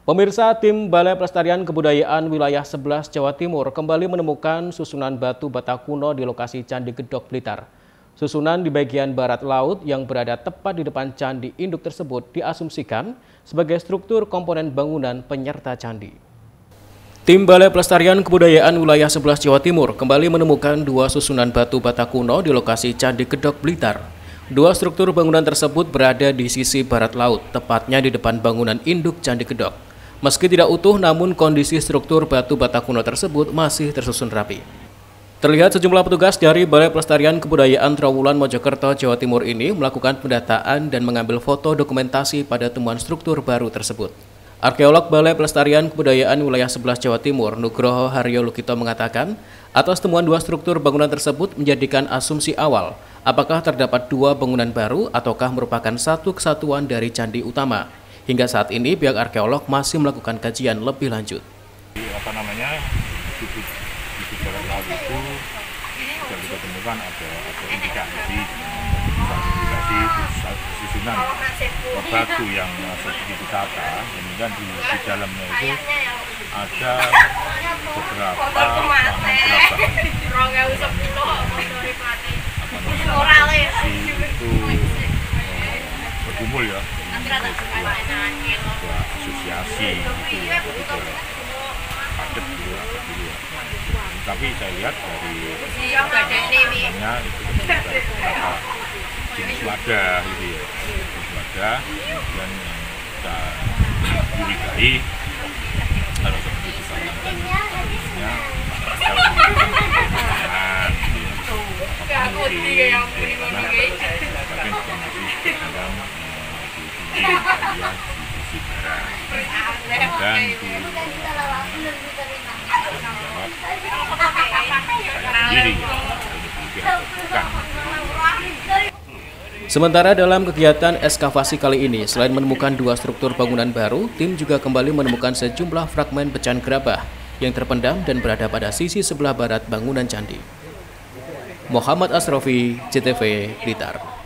Pemirsa, tim Balai Pelestarian Kebudayaan Wilayah 11 Jawa Timur kembali menemukan susunan batu bata kuno di lokasi Candi Gedog Blitar. Susunan di bagian barat laut yang berada tepat di depan candi induk tersebut diasumsikan sebagai struktur komponen bangunan penyerta candi. Tim Balai Pelestarian Kebudayaan Wilayah 11 Jawa Timur kembali menemukan dua susunan batu bata kuno di lokasi Candi Gedog Blitar. Dua struktur bangunan tersebut berada di sisi barat laut, tepatnya di depan bangunan induk Candi Gedog. Meski tidak utuh, namun kondisi struktur batu bata kuno tersebut masih tersusun rapi. Terlihat sejumlah petugas dari Balai Pelestarian Kebudayaan Trawulan Mojokerto, Jawa Timur ini melakukan pendataan dan mengambil foto dokumentasi pada temuan struktur baru tersebut. Arkeolog Balai Pelestarian Kebudayaan Wilayah 11 Jawa Timur, Nugroho Haryo Lukito mengatakan, atas temuan dua struktur bangunan tersebut menjadikan asumsi awal, apakah terdapat dua bangunan baru ataukah merupakan satu kesatuan dari candi utama. Hingga saat ini pihak arkeolog masih melakukan kajian lebih lanjut. Di barat laut itu sudah kita temukan ada indikasi susunan batu yang seperti ditata, kemudian di dalamnya itu ada beberapa itu berkumpul ya, sebuah asosiasi gitu ya, padat gitu ya. Tapi saya lihat dari bahannya itu beberapa jenis wadah gitu ya, jenis wadah, dan kita curigai kalau seperti dibayangkan kondisinya Sementara dalam kegiatan ekskavasi kali ini, selain menemukan dua struktur bangunan baru, tim juga kembali menemukan sejumlah fragmen pecahan gerabah yang terpendam dan berada pada sisi sebelah barat bangunan candi. Muhammad Asrofi, CTV, Blitar.